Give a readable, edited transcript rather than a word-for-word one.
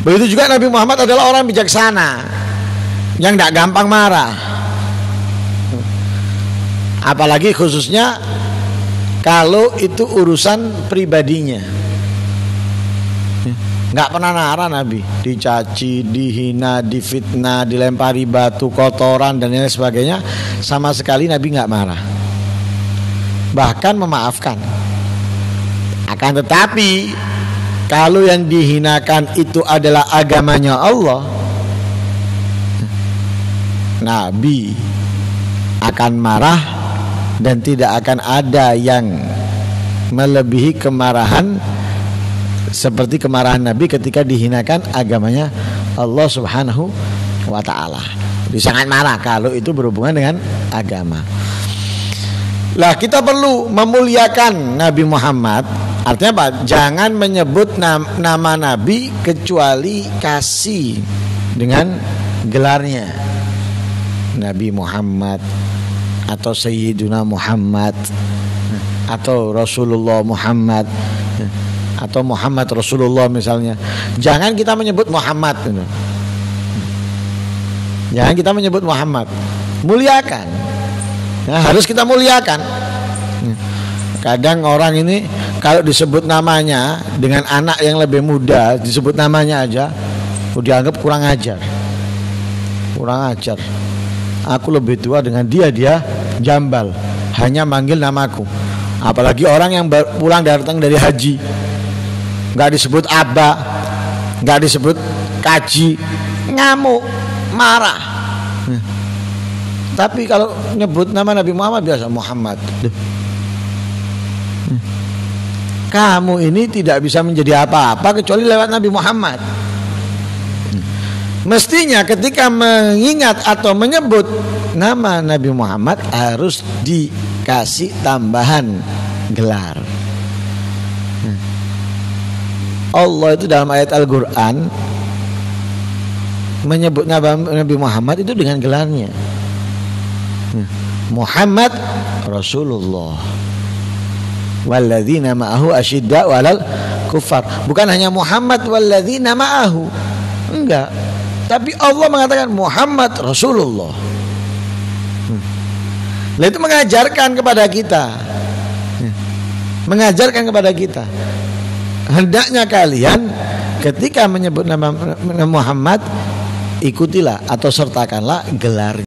Begitu juga Nabi Muhammad adalah orang bijaksana yang tidak gampang marah. Apalagi khususnya kalau itu urusan pribadinya. Nggak pernah marah Nabi, dicaci, dihina, difitnah, dilempari batu, kotoran dan lain sebagainya, sama sekali Nabi nggak marah, bahkan memaafkan. Akan tetapi kalau yang dihinakan itu adalah agamanya Allah, Nabi akan marah dan tidak akan ada yang melebihi kemarahan seperti kemarahan Nabi ketika dihinakan agamanya Allah Subhanahu wa ta'ala. Jadi sangat marah kalau itu berhubungan dengan agama. Lah kita perlu memuliakan Nabi Muhammad. Artinya apa? Jangan menyebut nama Nabi kecuali kasih dengan gelarnya. Nabi Muhammad atau Sayyiduna Muhammad atau Rasulullah Muhammad atau Muhammad Rasulullah misalnya. Jangan kita menyebut Muhammad. Jangan kita menyebut Muhammad. Muliakan. Nah, harus kita muliakan. Kadang orang ini kalau disebut namanya dengan anak yang lebih muda, disebut namanya aja dianggap kurang ajar. Kurang ajar. Aku lebih tua dengan dia jambal, hanya manggil namaku. Apalagi orang yang pulang datang dari haji, nggak disebut abah, nggak disebut kaji, ngamuk, marah. Tapi kalau nyebut nama Nabi Muhammad biasa Muhammad. Kamu ini tidak bisa menjadi apa-apa kecuali lewat Nabi Muhammad. Mestinya ketika mengingat atau menyebut nama Nabi Muhammad harus dikasih tambahan gelar. Allah itu dalam ayat Al-Quran menyebut Nabi Muhammad itu dengan gelarnya. Muhammad Rasulullah walladzina ma'ahu asyidda'u 'alal kuffar. Bukan hanya Muhammad walladzina ma'ahu. Enggak. Tapi Allah mengatakan Muhammad Rasulullah. Itu mengajarkan kepada kita. Mengajarkan kepada kita. Hendaknya kalian ketika menyebut nama Muhammad ikutilah atau sertakanlah gelar.